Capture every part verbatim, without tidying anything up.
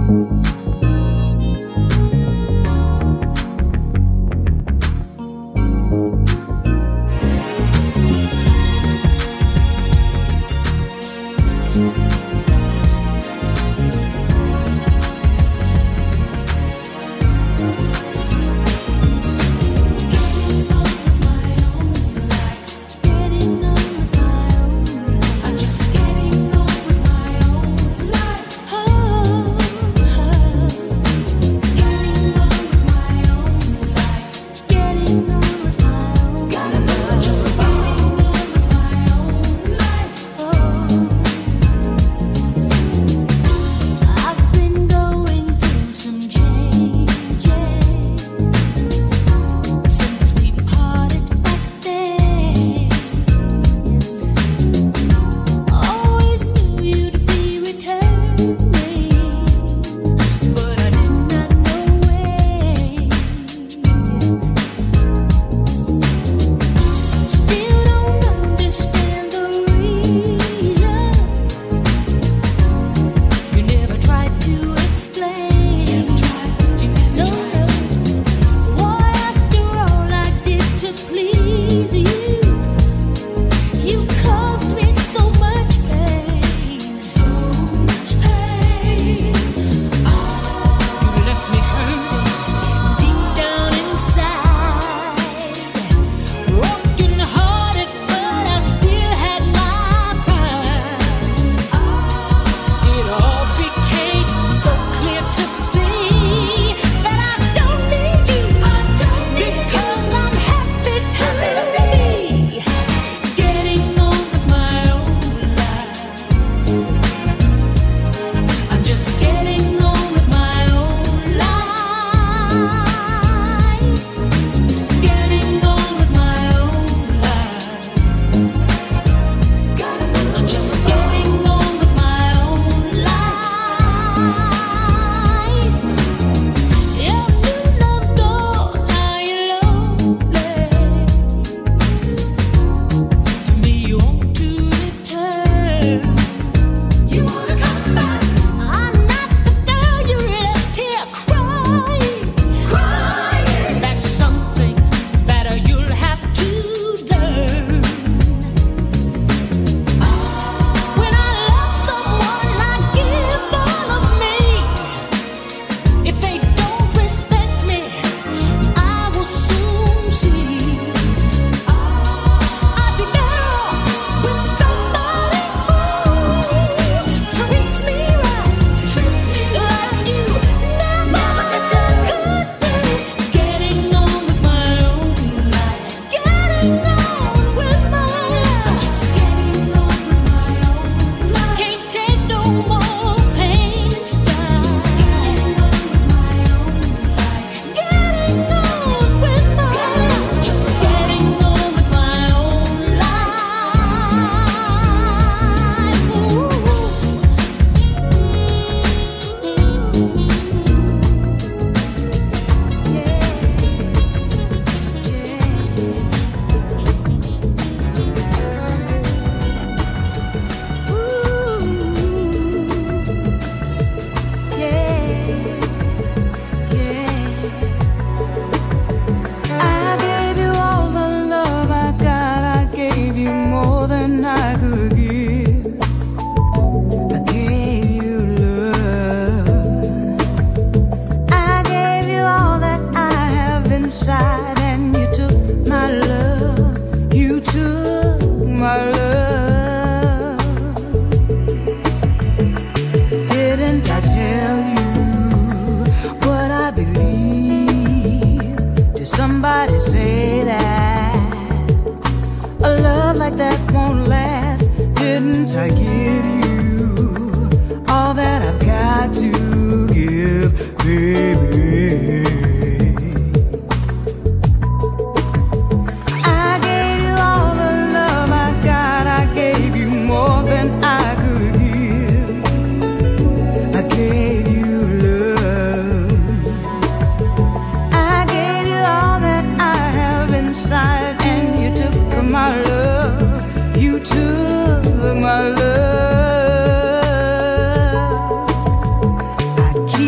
I keep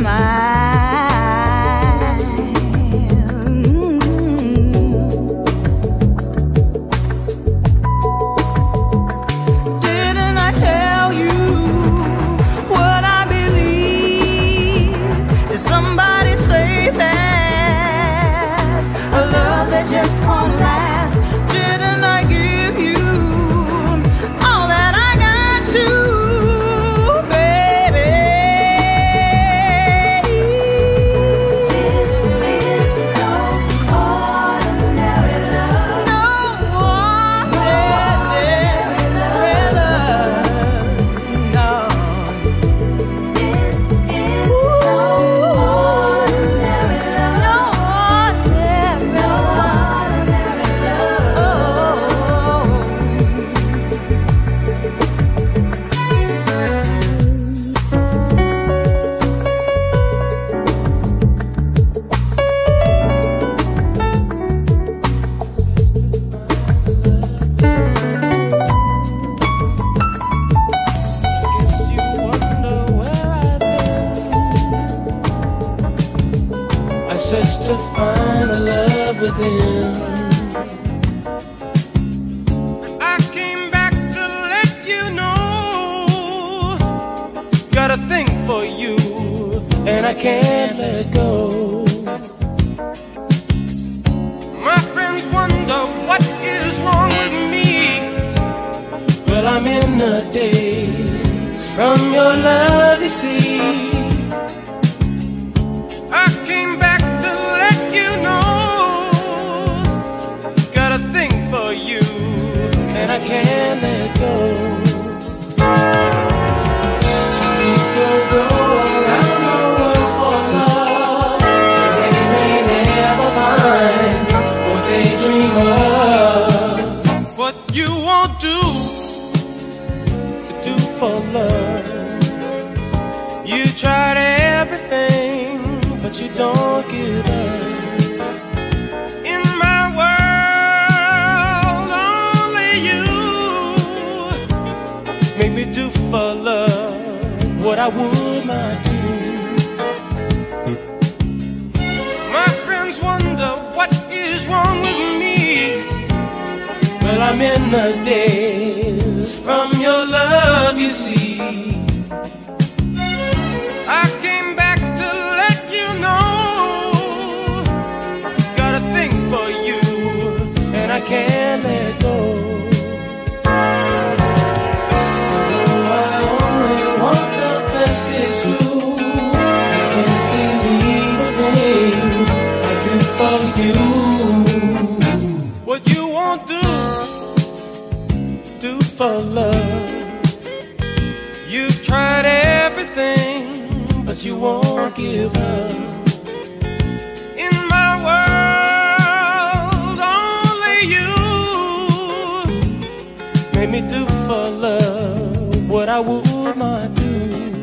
to find the love within. I came back to let you know, got a thing for you, and I can't let go. My friends wonder what is wrong with me. Well, I'm in a daze from your love, you see. I came back to let you know, got a thing for you, and I can't let go. Some people go around the world for love, and they may never find what they dream of. What you won't do to do for love, you tried everything, but you don't give up. In my world, only you make me do for love what I would not do. My friends wonder what is wrong with me. Well, I'm in the daze from your love, you see. I came back to let you know, got a thing for you, and I can't let go. Oh, I only want the best, it's true. I can't believe the things I do for you. What you won't do, do for love. You've tried everything, but you won't give up. In my world, only you made me do for love what I would not do.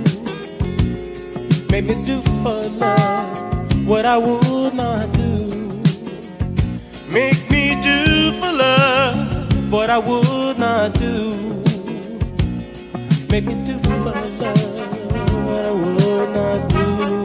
Made me do for love what I would not do. Make me do for love what I would not do. Make me do for love what I would not do.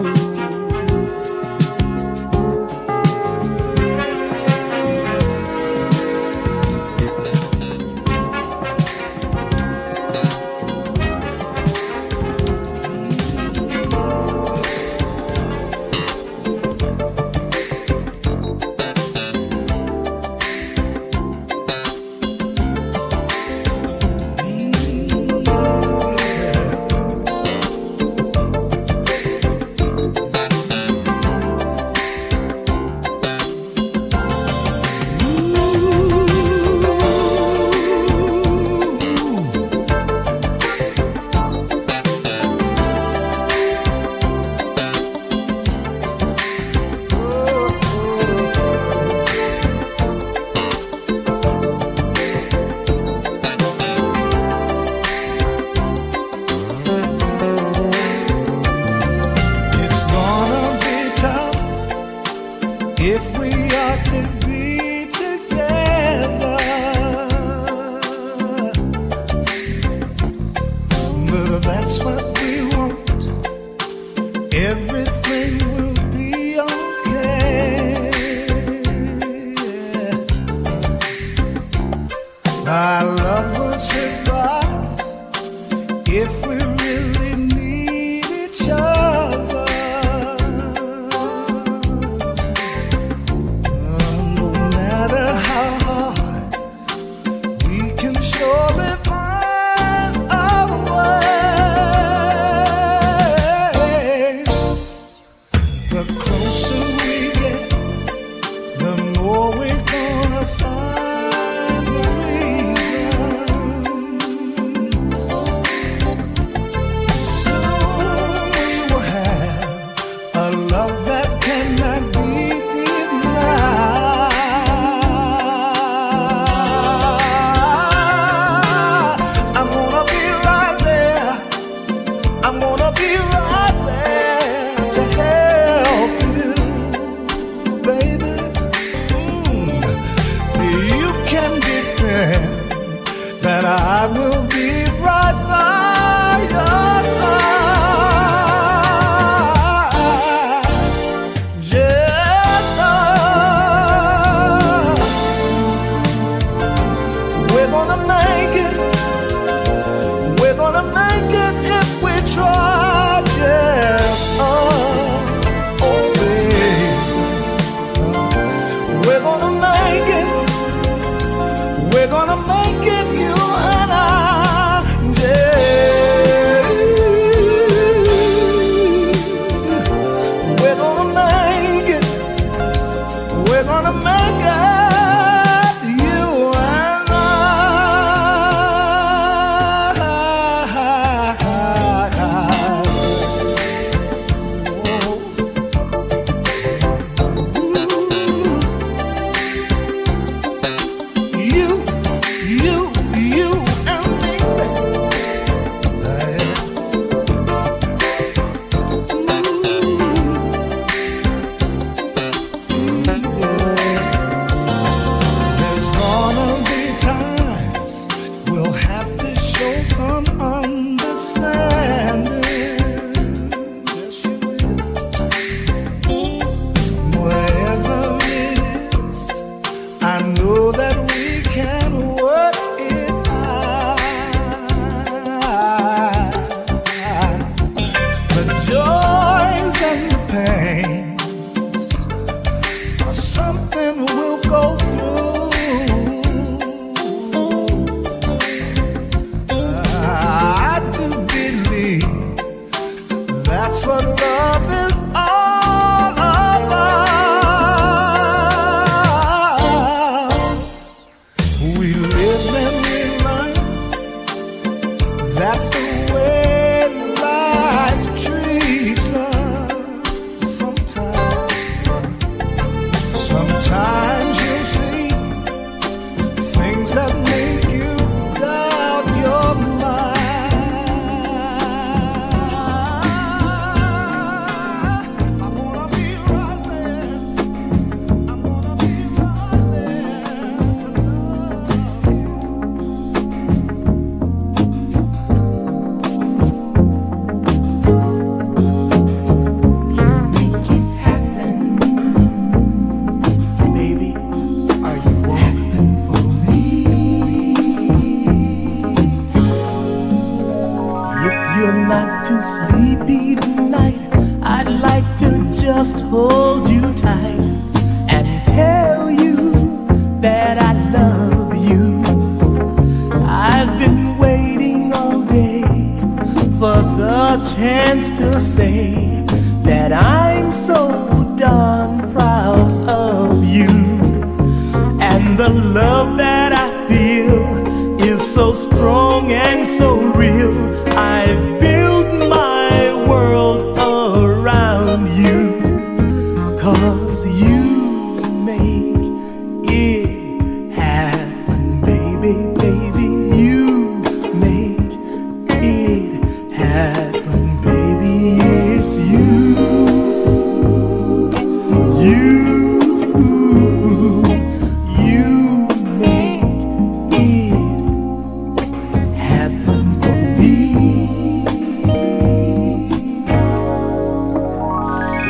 If we are to be together, but that's what we want. everything will be okay. Our love will survive if we really need each other. Oh, no matter how hard, we can surely find our way. The closer we get, the more we're gonna find the reasons. Soon we will have a love that cannot be denied. I'm gonna be right there. I'm gonna be right there to help you, baby. Mm. You can depend that I will be right by your side. Just know we're gonna make it. We're gonna make it if we try. Just oh, oh baby, we're gonna make it. We're gonna make it, you and I. Yeah. We're gonna make it. We're gonna make it, you and I. You, you, you and me. There's gonna be times we'll have to show some understanding. Yes, you will. Whatever it is, I know that we can work it out. The joys and the pains are something we'll go through. I do believe that's what love is all about. We live and we learn. That's the way life treats us. Sometimes, sometimes you'll see things that make you doubt your mind. I'm gonna be right there. I'm gonna be right there to love you. Make it happen, baby. Are you walking for me? If you're not too sleepy tonight, I'd like to just hold you tight and tell you that I love you. I've been waiting all day for the chance to say that I'm so darn proud of you. And the love that I feel is so strong and so real. I've built my world around you, 'cause you make it happen, baby, baby. You make it happen, baby. It's you. You, you make it happen for me.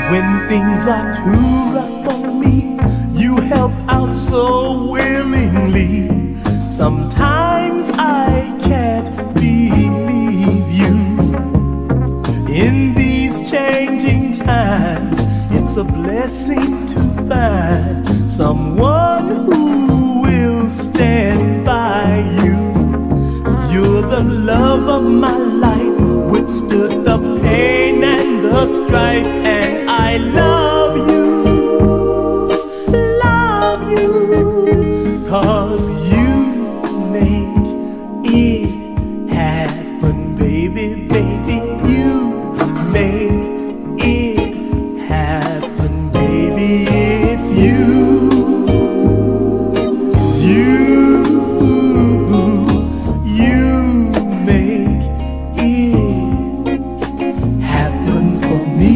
When things are too rough for me, you help out so willingly. Sometimes I can't believe you. In these changing times, it's a blessing to find someone who will stand by you. You're the love of my life, withstood the pain and the strife, and I love you, love you, 'cause you make it happen, baby, baby, you make it happen, baby, it's you, you, you make it happen for me.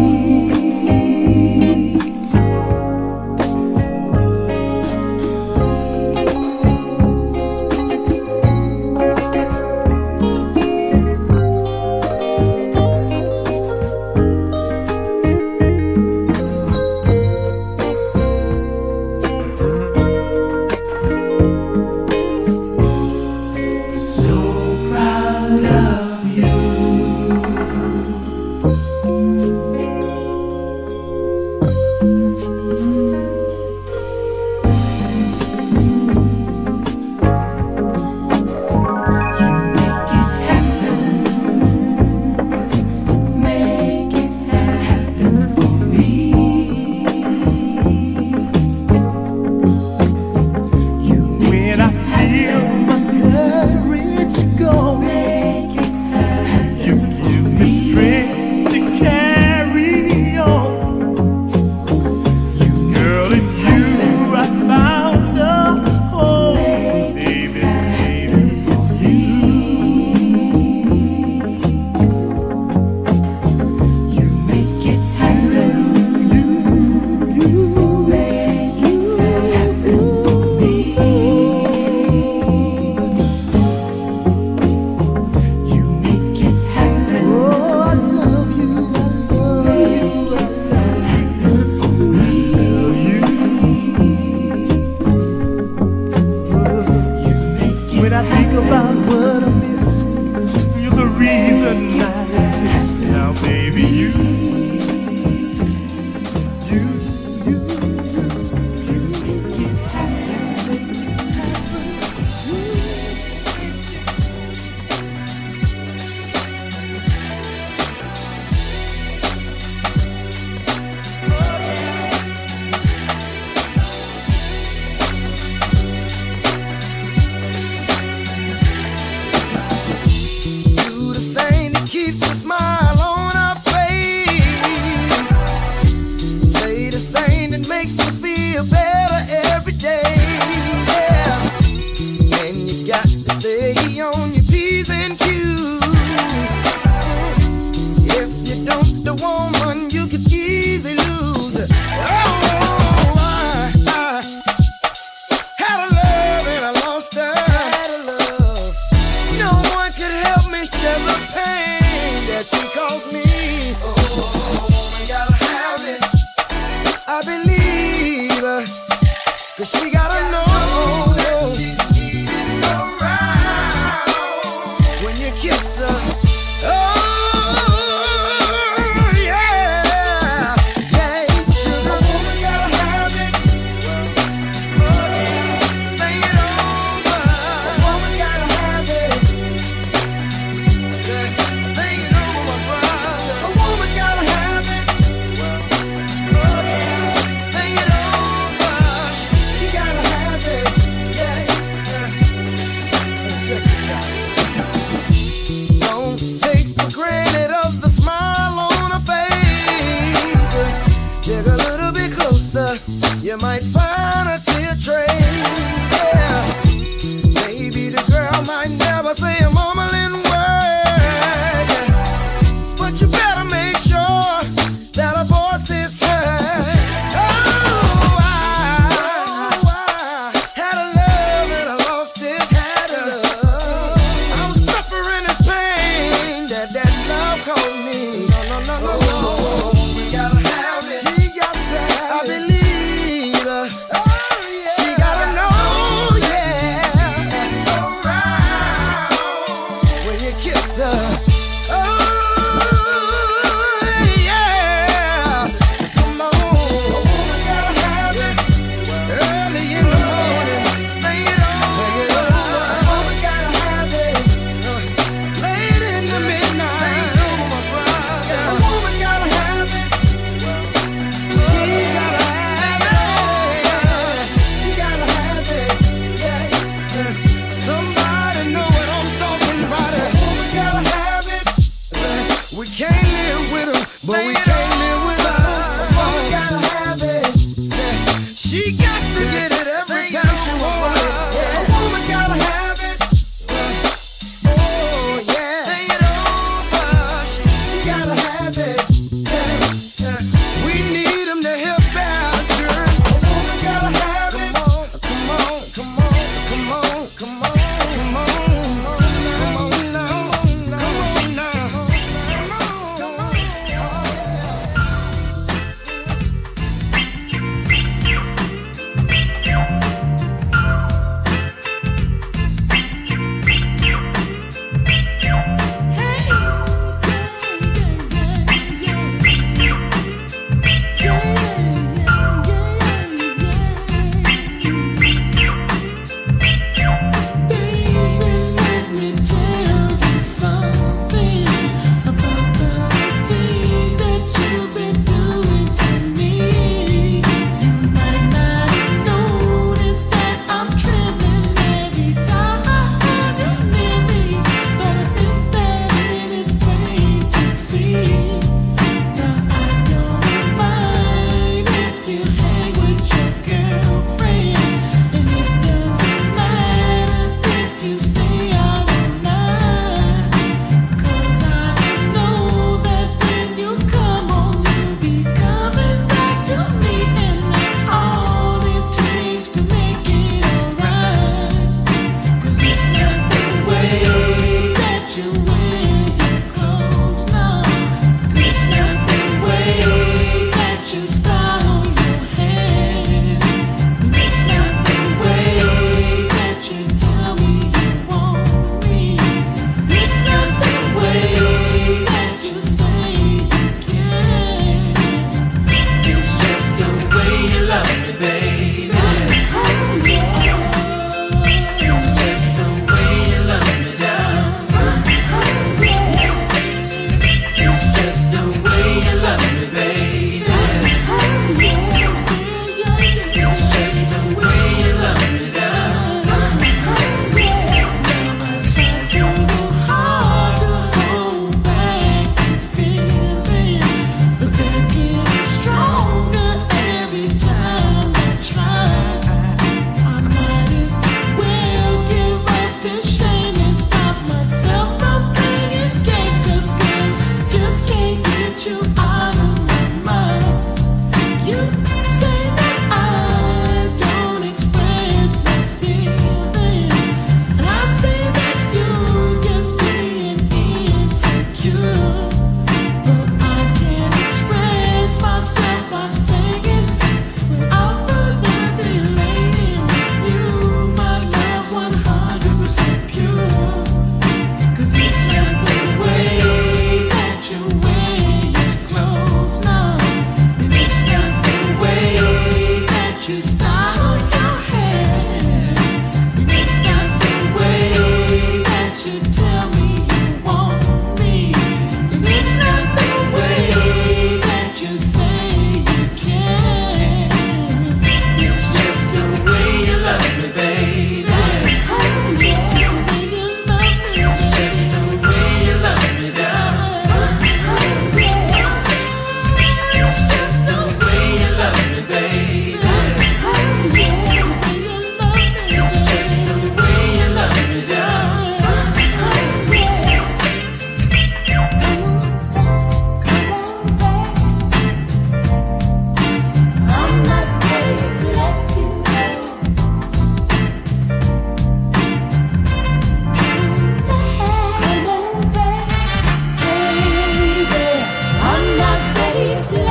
You might find a tear trace, yeah. Maybe the girl might never say a mumbling word, but you better make sure that her voice is heard. Oh, I, oh, I had a love and I lost it. Had a love. I was suffering this pain that that love caused me. No, no, no, no, no. We gotta have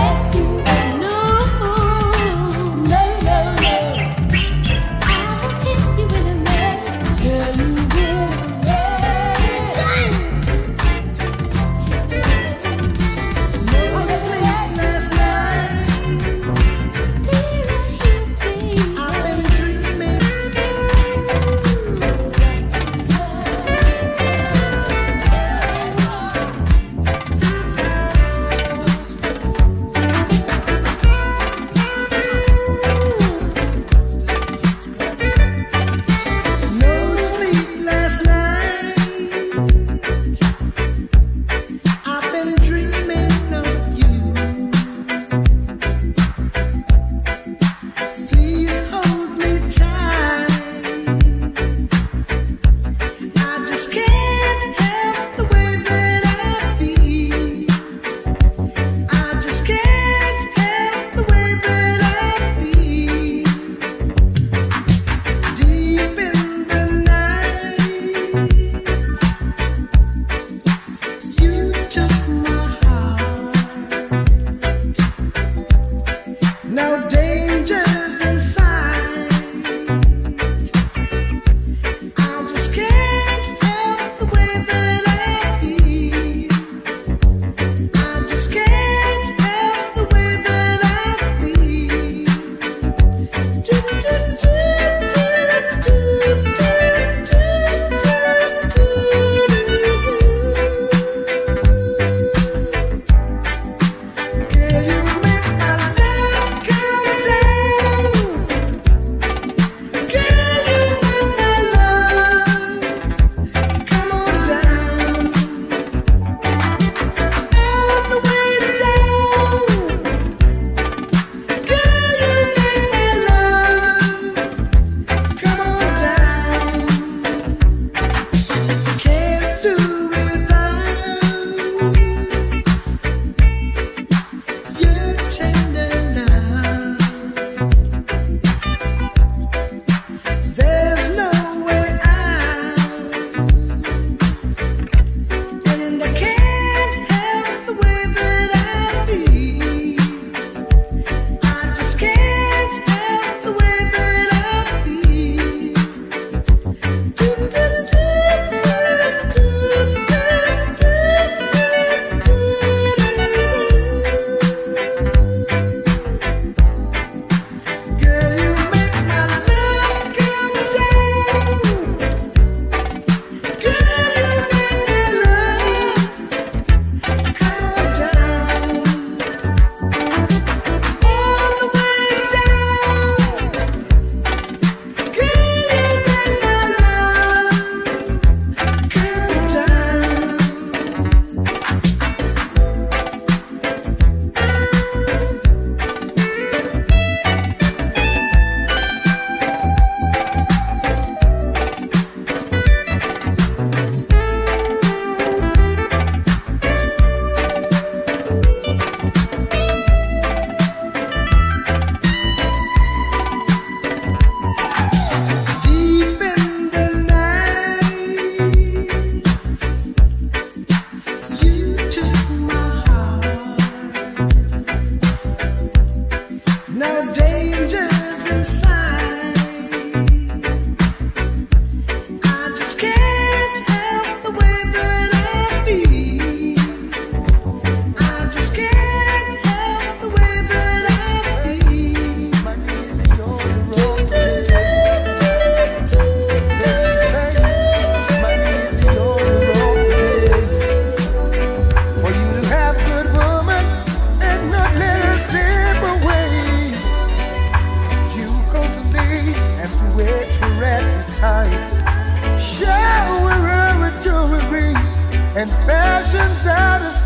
and fashion's out of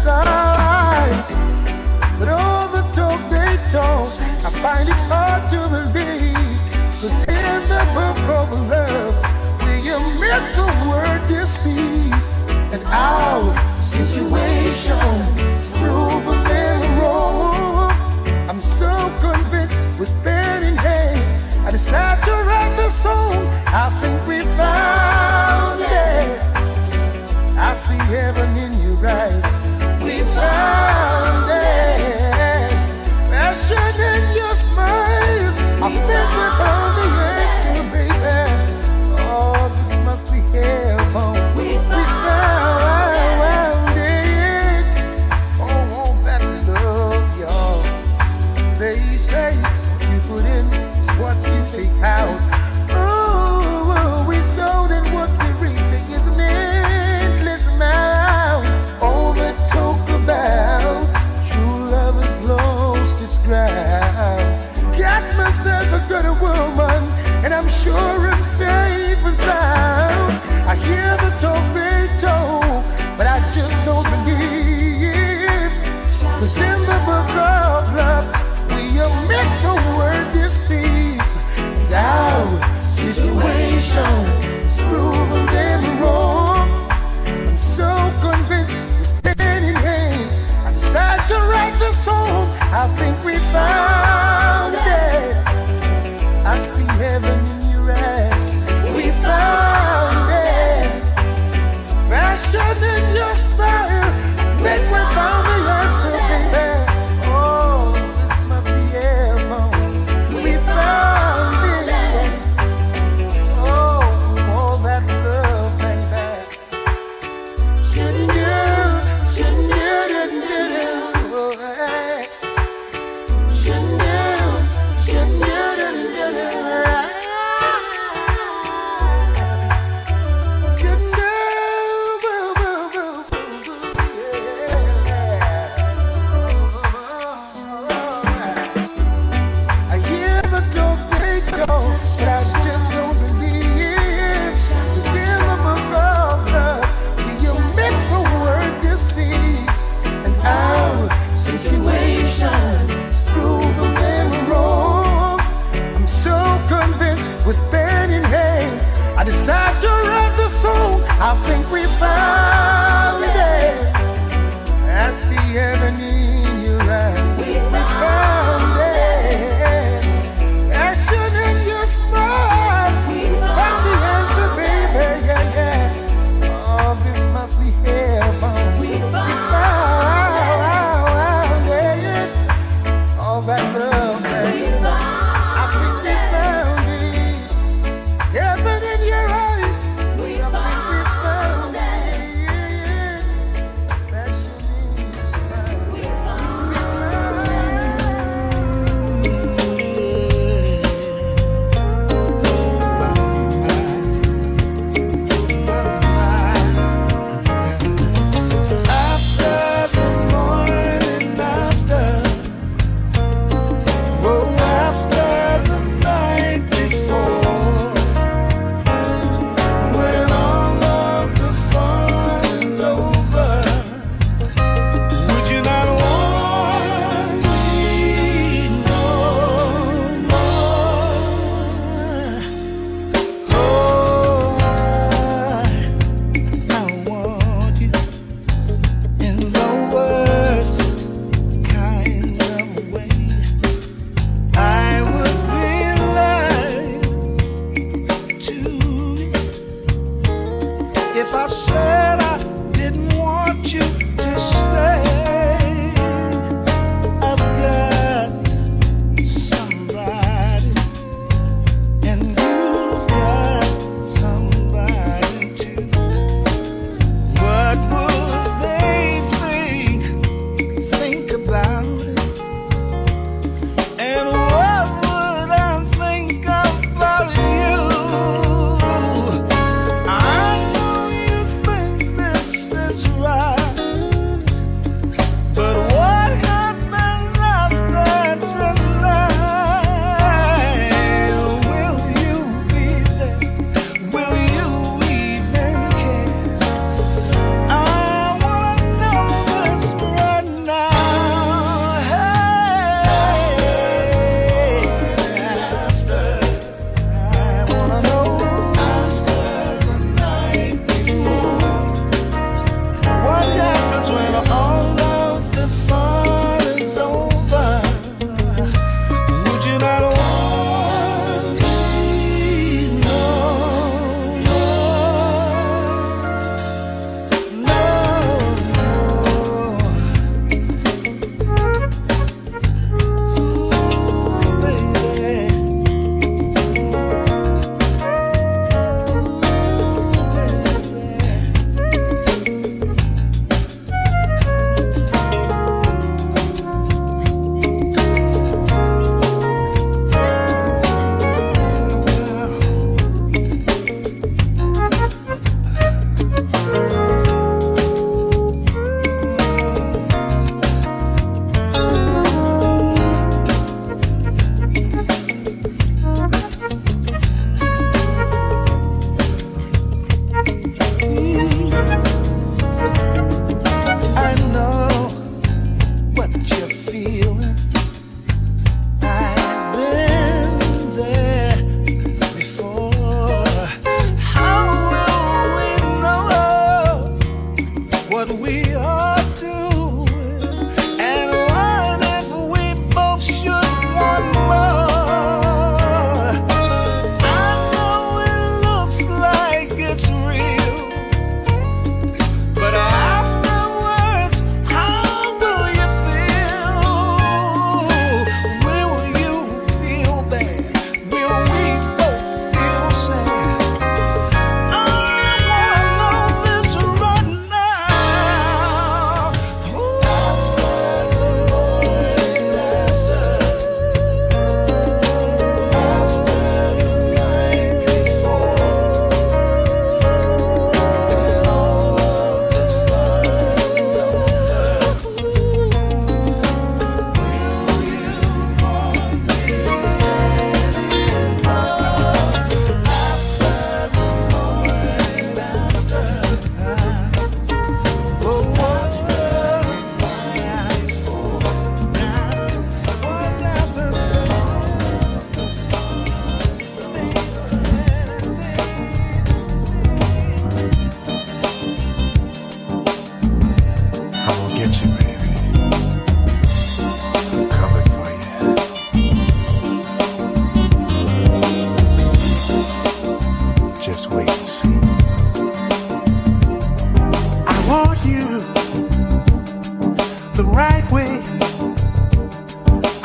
sight. But all the talk they talk, I find it hard to believe. Cause in the book of love, they omit the word deceit. And our situation is proven them wrong. I'm so convinced with pen in hand, I decided to write the song. I think we found it. I see heaven in your eyes. We found it. lost its ground. Got myself a good woman, and I'm sure I'm safe and sound. I hear the talk they told, but I just don't believe. 'Cause in the book of love, we omit the word deceive. And our situation is proven them wrong. I'm so convinced with pen in hand, I decided to write the song. I think we found it. I see heaven in your eyes. We found it. Passion in your smile. Think we found the answer, baby. Oh, this must be heaven. We found it. Oh, all that love, baby. Shouldn't you, shouldn't you, shouldn't you, oh, hey. Shouldn't you, shouldn't you, shouldn't you, shouldn't you, boo, boo, boo, boo, yeah. I hear the talk they talk, but I just don't believe. 'Cause in the book of love, we omit the word deceive. And our situation is proven them wrong. I'm so convinced with pen in hand, I decide to write the song. I think we found it. I see heaven in your eyes. We found it. Passion in your smile. We found the answer, baby. Yeah, yeah. Oh, this must be heaven. We found it. All that love, baby. I think we found it. Heaven in your eyes. I think we found it. Passion in your smile.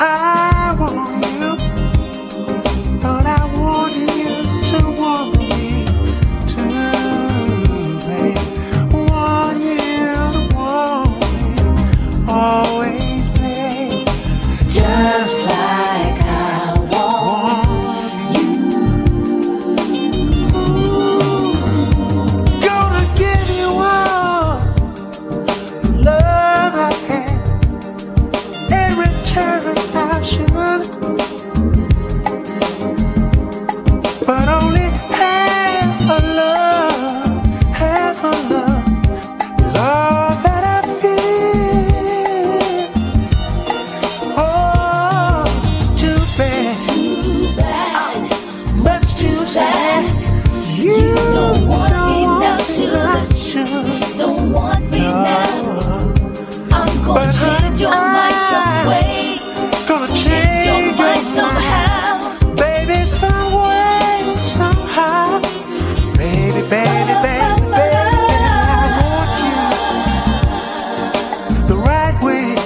I want you, but I want you to want me too, babe. Want you to want me, always, babe. Just like I want you. Gonna give you all the love I had. In return I should, but only half a love, half a love is all that I feel. Oh, it's too bad, Too bad, oh, much too sad. You, you don't want me don't now, want me like you should. don't want me now. No. I'm gonna But change your I- mind some way, Gonna change change your your mind mind, somehow. baby, some way, somehow. Baby, baby, baby, baby, I want you the right way.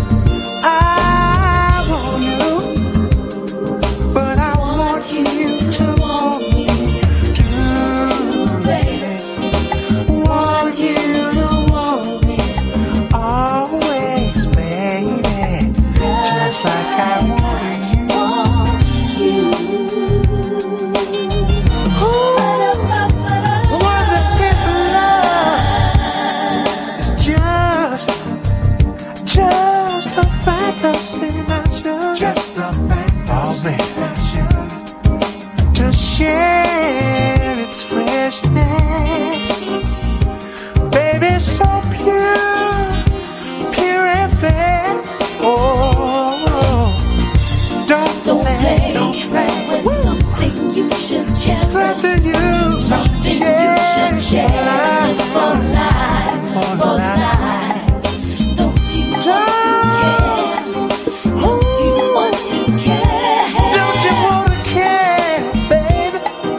I want you, but I want you to want me too, baby. Want you to want me always, baby. Just like I wanted you. What if love is just, just a fantasy, not just, just a fantasy, oh, baby. To share its freshness, baby, so pure, pure and fair. Oh, don't, Don't play, don't play with something you should cherish, something you something you should cherish for life, for life. Don't you want to care? Don't you want to care? Don't you wanna care, baby?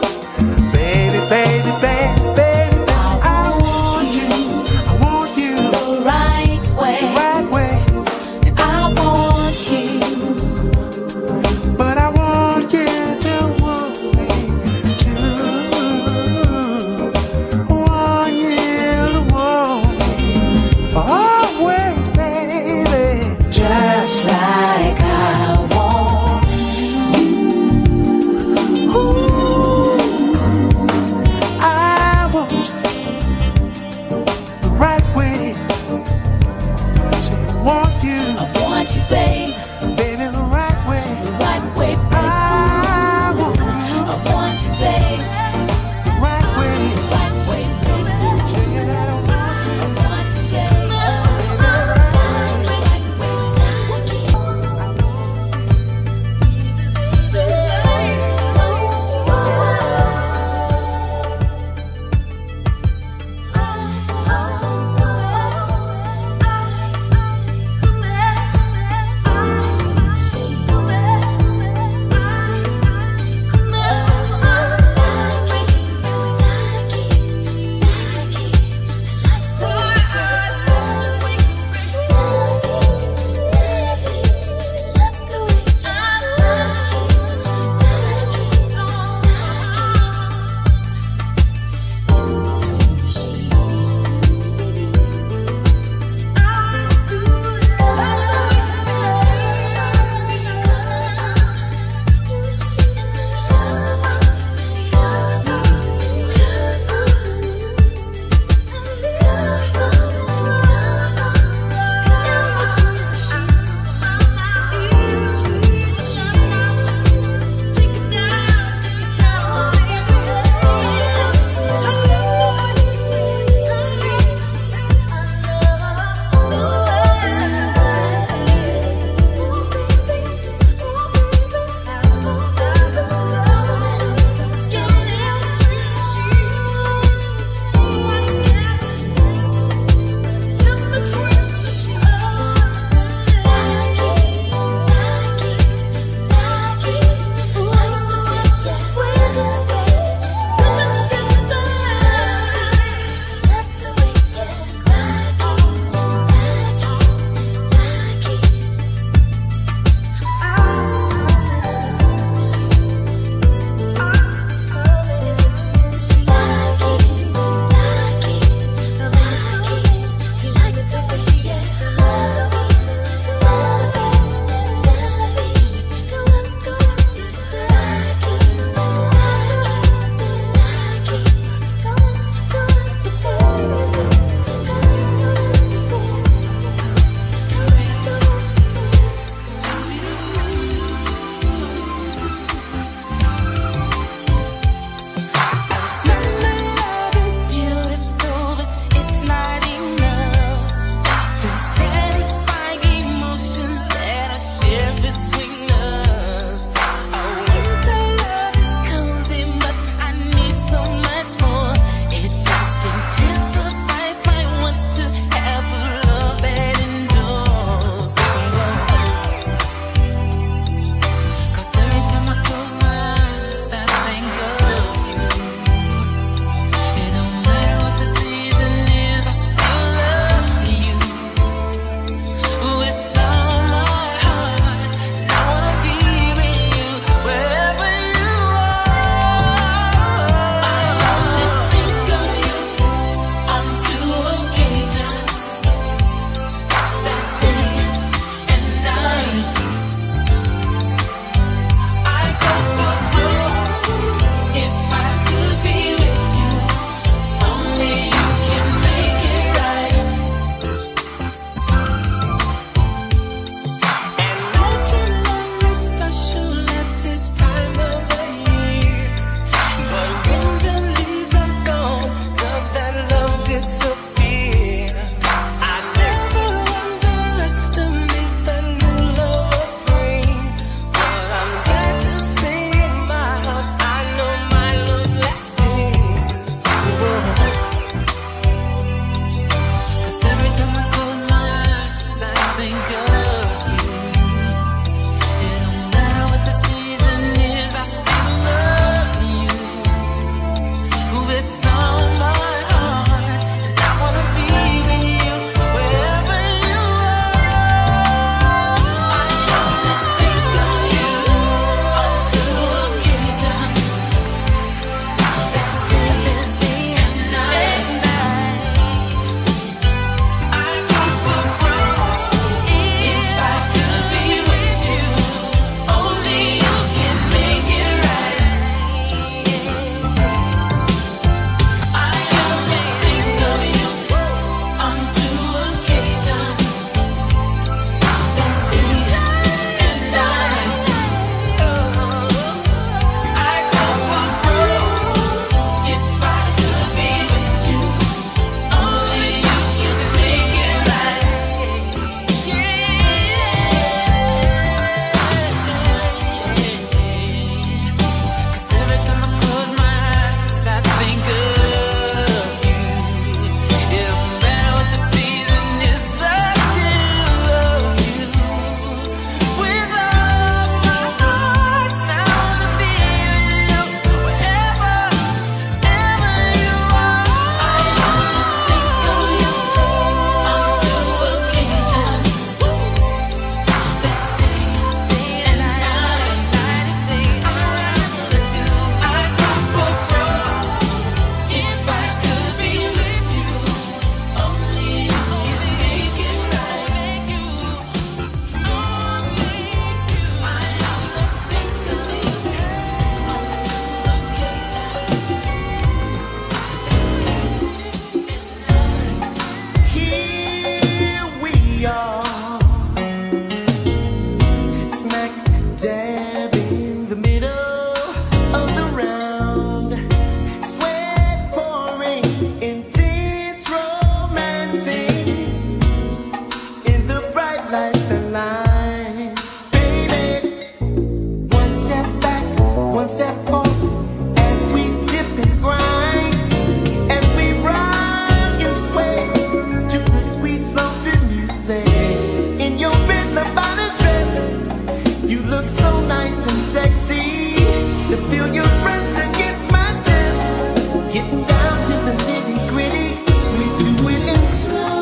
dab in the middle of the round, sweat pouring, intense romancing in the bright light and line. Baby, one step back, one step forward, as we dip and grind, as we rock and sway to the sweet sultry music. In your Bentley bottom dress, you look so nice and sexy. To feel your breast against my chest, getting down to the nitty gritty, we do it in slow,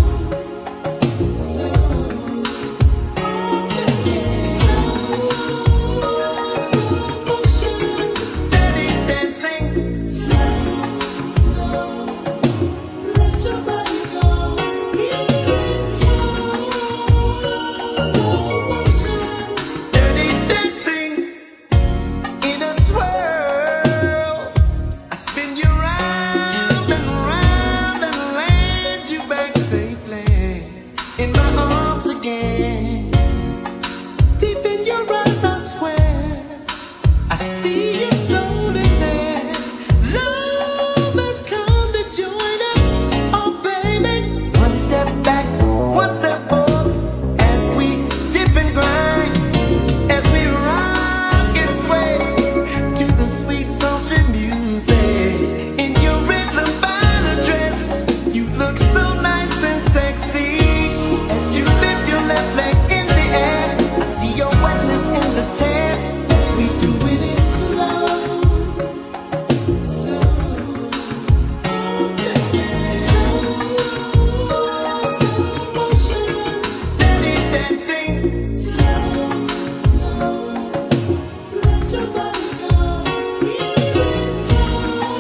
slow, slow, slow motion, dirty dancing, slow, slow, let your body go, slow, slow motion, dirty dancing in a twirl. I spin you round and round and land you back safely in my arms again. Deep in your eyes, I swear, I see your soul in there. Love has come to join us, oh baby. One step back, one step forward, as we dip and grind, as we rock and sway to the sweet sultry music. In your red Lambada dress, you look so nice and sexy. As you lift your left leg in the air, I see your wetness in the tan. We do it in slow, slow, slow, slow motion, dirty dancing, slow, slow, let your body go, slow,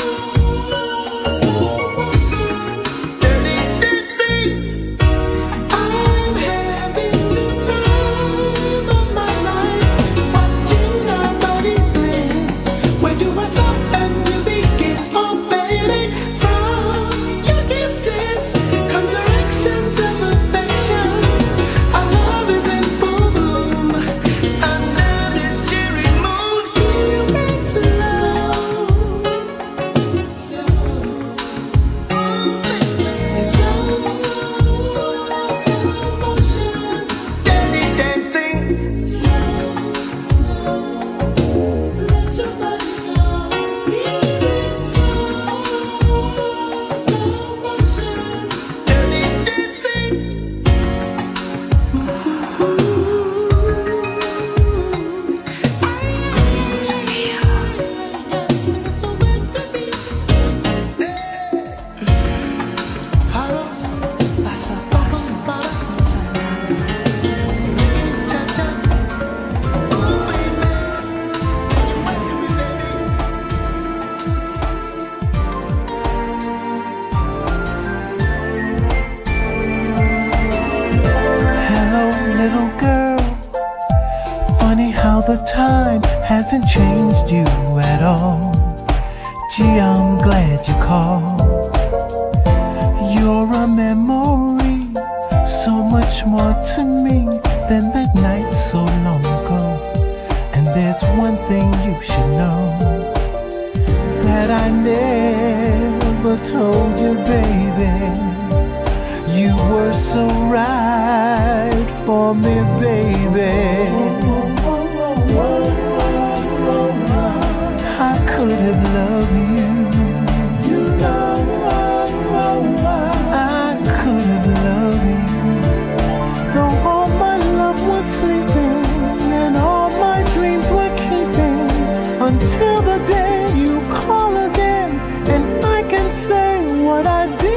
slow motion, dirty dancing. I'm having the time of my life, watching our bodies blend. Where do I stop and we begin? Oh baby, from your kisses comes directions of affection. Our love is in full bloom under this cherry moon. You make slow, slow, slow, slow motion, dirty dancing, slow, slow, let your body go, slow, slow motion, dirty dancing. Hello, little girl. Funny how the time hasn't changed you at all. Gee, I'm glad you called. You're a memory, so much more to me than that night so long ago. And there's one thing you should know that I never told you, baby. You were so right for me, baby. I could have loved you. I could have loved you. Though all my love was sleeping and all my dreams were keeping, until the day you call again and I can say what I did.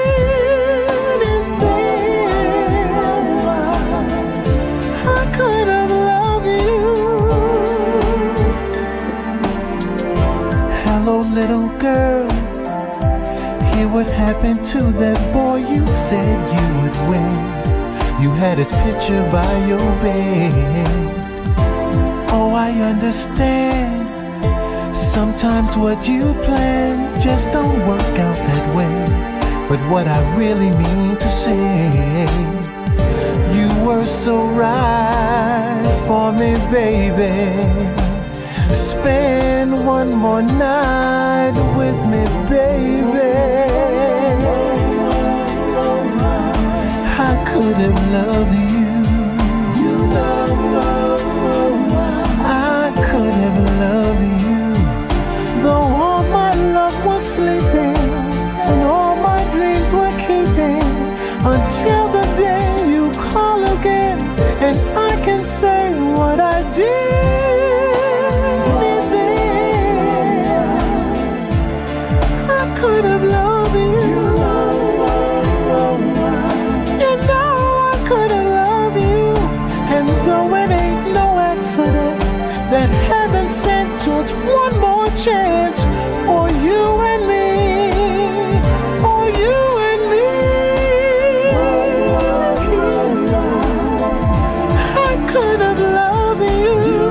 Little girl, hear what happened to that boy you said you would win. You had his picture by your bed. Oh, I understand. Sometimes what you plan just don't work out that way. But what I really mean to say, you were so right for me, baby. Spend one more night with me, baby. I could have loved you. I could have loved you. Though all my love was sleeping and all my dreams were keeping, until the day you call again and I can say what I did then. I could have loved you. You know I could have loved you. And though it ain't no accident that heaven sent just one more chance for you and me, for you and me. I could have loved you.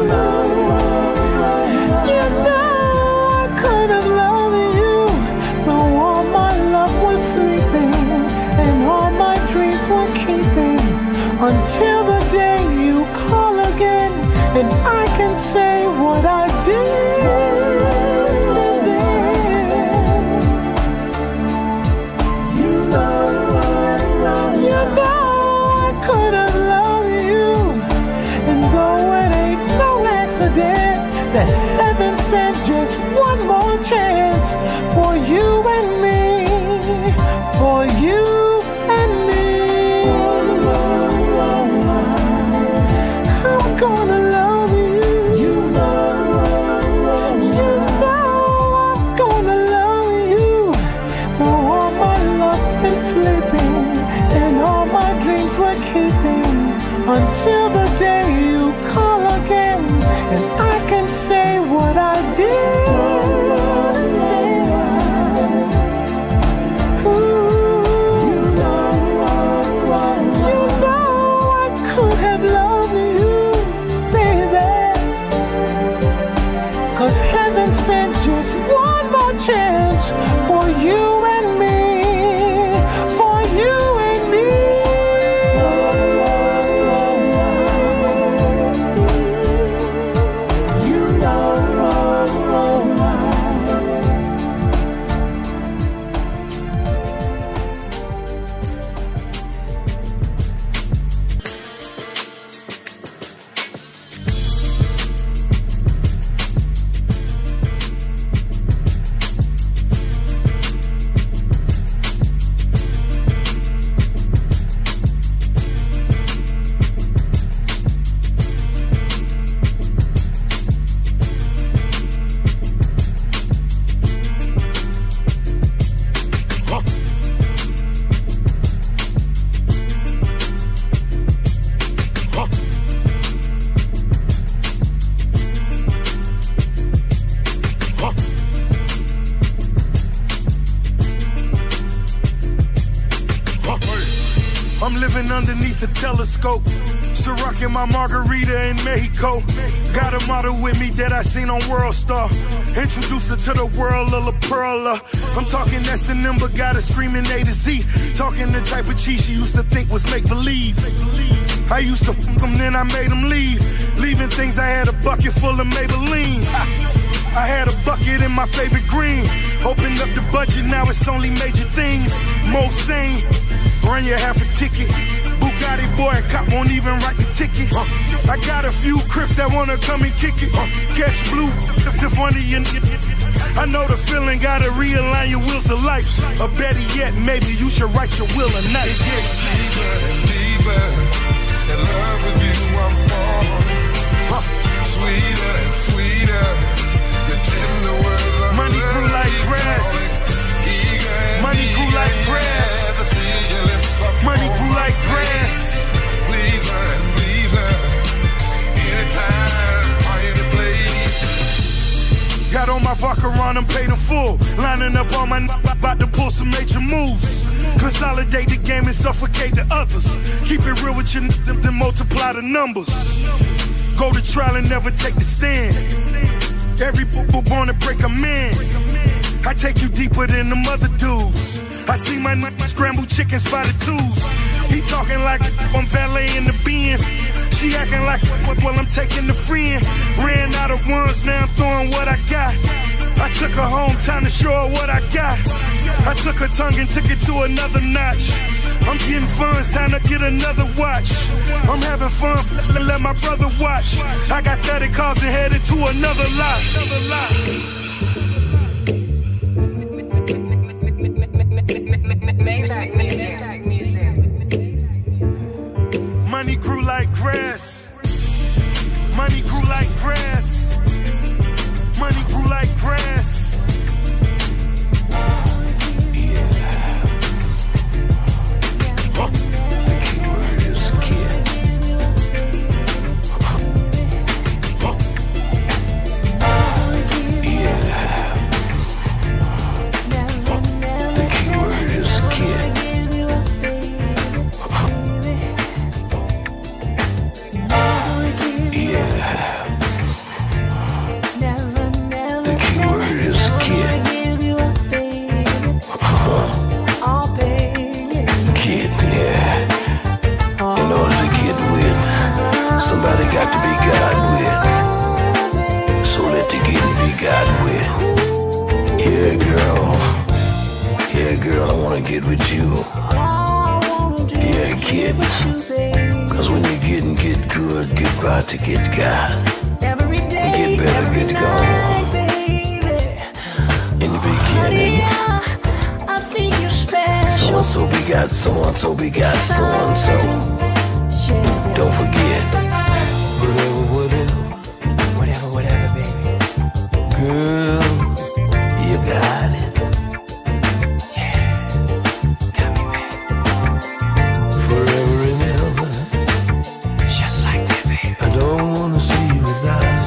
You know I could have loved you. Though all my love was sleeping and all my dreams were keeping, until the day you call again and I can say what I did. You know, you know I could have loved you. And though it ain't no accident that heaven sent just one more chance for you and me, for you and me. I'm gonna love you. You know, you know I'm gonna love you. Though all my love's been sleeping and all my dreams were keeping, until the day you call again and I can say what I did. Ooh, you know, you know I could have loved you, baby. 'Cause heaven sent just one more chance for you and me, for you and me. You know, I'm living underneath a telescope, still rocking my margarita in Mexico. Got a model with me that I seen on World Star. Introduced her to the world of La Perla. I'm talking S and M, but got her screaming A to Z. Talking the type of cheese she used to think was make-believe. I used to f them, then I made them leave. Leaving things, I had a bucket full of Maybelline. I had a bucket in my favorite green. Opened up the budget, now it's only major things. Most sane, run you half a ticket. Bugatti boy, a cop won't even write the ticket. I got a few Crips that wanna come and kick it. Catch blue, if the funny you. I know the feeling, gotta realign your wheels to life. Or better yet, maybe you should write your will at night. It gets deeper and deeper. In love with you, I'm falling. Huh. Sweeter and sweeter. Your tender words of money grew like grass. Money grew like grass. Money grew like grass. Please learn, please learn. Anytime, any place. Got on my vodka on and paid in full. Lining up on my n about to pull some major moves. Consolidate the game and suffocate the others. Keep it real with your n then multiply the numbers. Go to trial and never take the stand. Every boo born to break a man. I take you deeper than the other dudes. I see my n scrambled chickens by the twos. He talking like I'm valet in the Benz. She acting like well I'm taking the friend. Ran out of ones, now I'm throwing what I got. I took her home, time to show her what I got. I took her tongue and took it to another notch. I'm getting funds, time to get another watch. I'm having fun, let my brother watch. I got thirty cars and headed to another lot. Another lot. Money grew like grass. Money grew like grass. Money grew like grass. Yeah. Huh. The key word is kid. Huh. Huh. Yeah. Huh. The key word is kid. Huh. Yeah. Somebody got to be God with. So let the getting be God with. Yeah, girl. Yeah, girl, I wanna get with you. Yeah, kid. Cause when you get and get good, get about to get God. And get better, get gone. In the beginning, so and so begot, so and so begot, so and so. Don't forget. Whatever, whatever, baby. Girl, you got it. Yeah, got me, man. Forever and ever. Just like that, baby. I don't wanna see you without.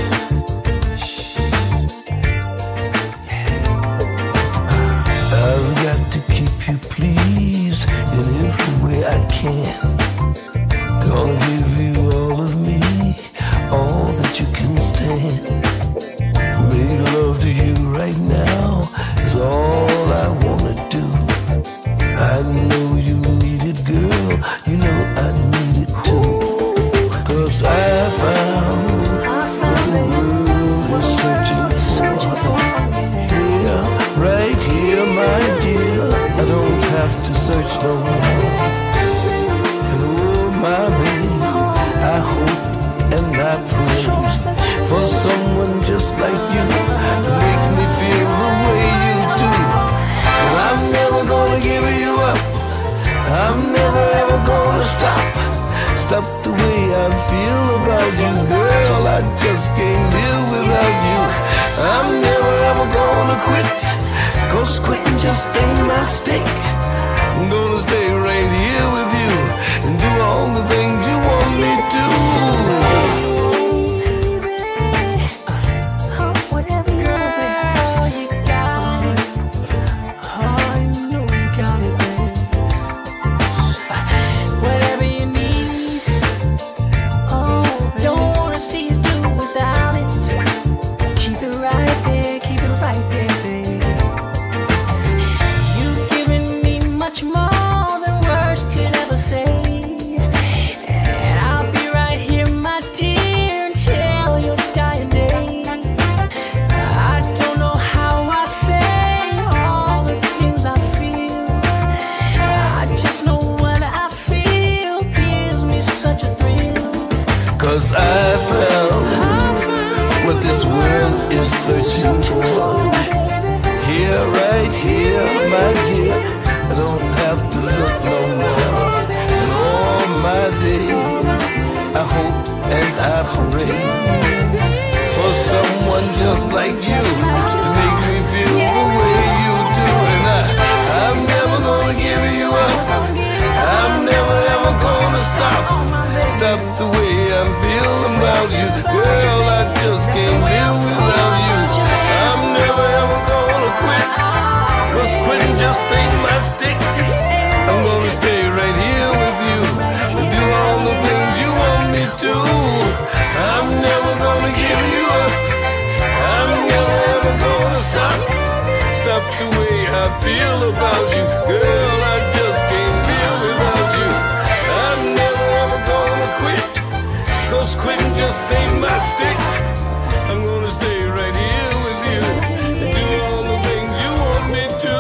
I've got to keep you pleased in every way I can. Gonna give you all of me, all that you can stand. Make love to you right now is all I wanna do. I know you need it, girl, you know I need it too. Cause I found what the world is searching for. Here, right here, my dear, I don't have to search no more. And oh my baby, I hope and I pray for someone just like you to make me feel the way you do. But I'm never gonna give you up. I'm never ever gonna stop. Stop the way I feel about you, girl. I just can't live without you. I'm never ever gonna quit, cause quitting just ain't my stick. I'm gonna stay right here with you and do all the things you want me to. Cause I found what this world is searching for. Here, right here, my dear, I don't have to look no more. And all my days, I hope and I pray for someone just like you to make me feel the way you do. And I, I'm never gonna give you up. I'm never ever gonna stop. Stop the way I'm feeling about you, girl. I just can't live without you. I'm never ever gonna quit, cause quitting just ain't my stick. I'm gonna stay right here with you and do all the things you want me to. I'm never gonna give you up. I'm never ever gonna stop. Stop the way I feel about you, girl. I just can't live without you. stick. I'm gonna stay right here with you and do all the things you want me to.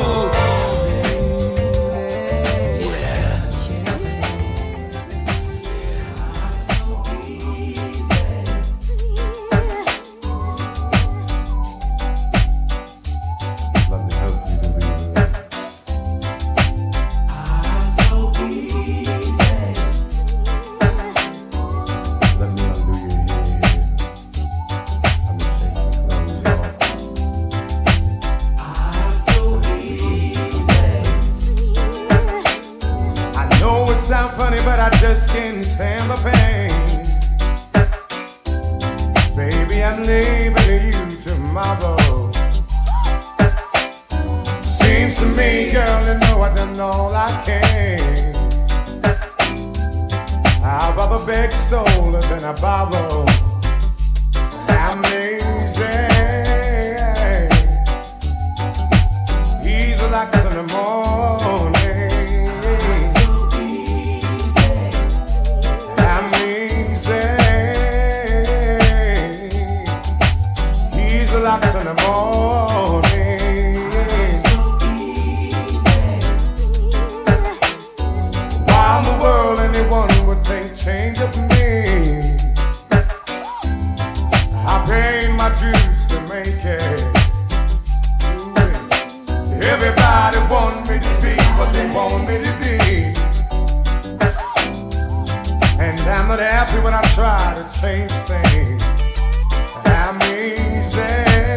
Just can't stand the pain. Baby, I'm leaving you tomorrow. Seems to me, girl, you know I've done all I can. I'd rather beg stolen than I borrow. Amazing. Easy like in the morning. Locks in the morning. Why in the world anyone would think change of me? I paid my dues to make it. Everybody want me to be what they want me to be, and I'm not happy when I try to change things. I'm easy.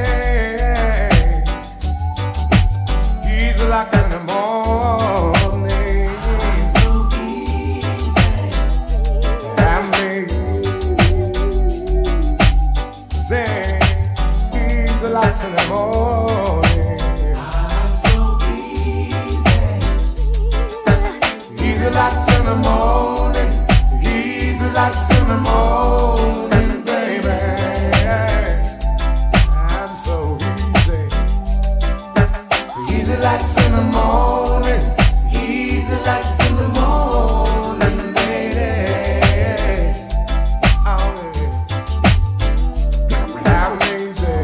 Like in the morning, I'm easy. Easy like in the morning. Easy like in the morning. Easy like in the morning, baby. I'm so easy. Easy like in the morning, easy like in the morning, lady. Oh, yeah. I'm easy.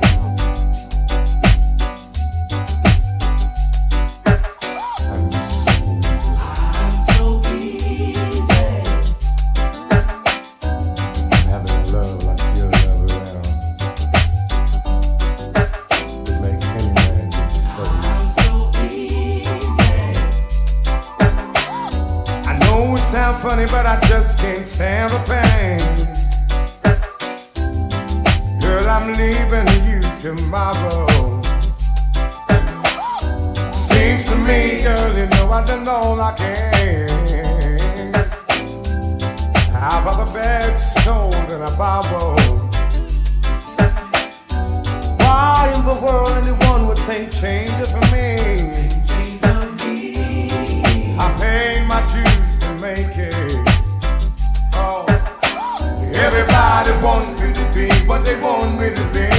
I'm so easy. I'm so easy. Having love like your love around would make any man be so easy. Sound funny, but I just can't stand the pain. Girl, I'm leaving you tomorrow. Seems to me, girl, you know I've done all I can. I'd rather beg stole than I borrow. Why in the world anyone would think change it for me? I paid my dues to make it. Oh, everybody wants me to be what they want me to be.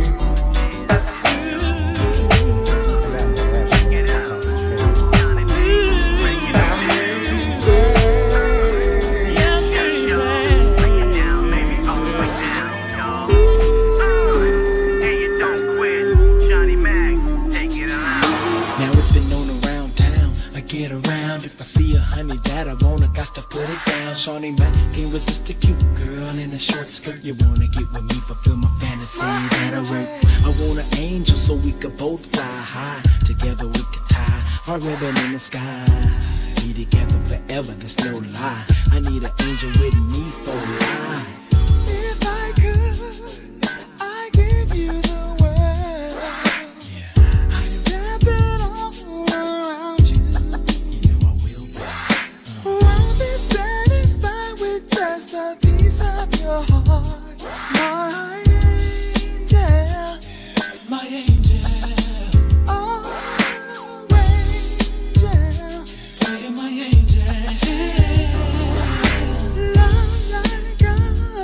Get around if I see a honey that I want, I got to put it down. Shawnee Mac can't resist a cute girl in a short skirt. You wanna get with me, fulfill my fantasy, that'll work. I want an angel so we could both fly high. Together we could tie our ribbon in the sky. Be together forever, there's no lie. I need an angel with me for life. If I could, I'd give you the world. Yeah. I'd wrap it all around you. You know I will be. Uh. I'll be satisfied with just a piece of your heart. My angel. My angel. Oh, angel. Yeah, my angel. Love like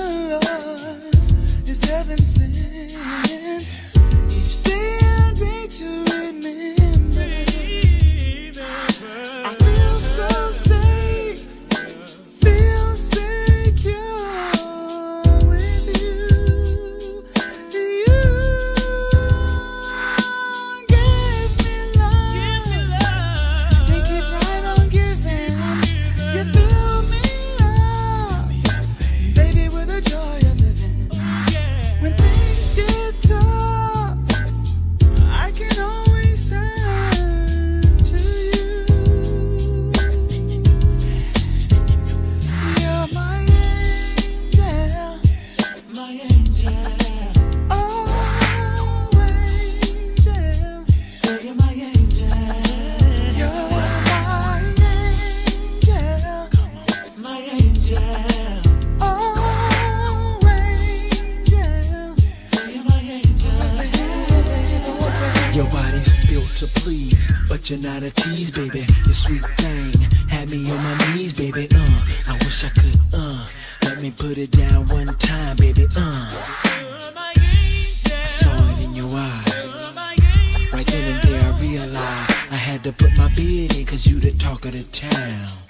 but you're not a tease, baby. You sweet thing, had me on my knees, baby. Uh, I wish I could, uh, let me put it down one time, baby. Uh, I saw it in your eyes. Right then and there I realized I had to put my bid in, cause you the talk of the town.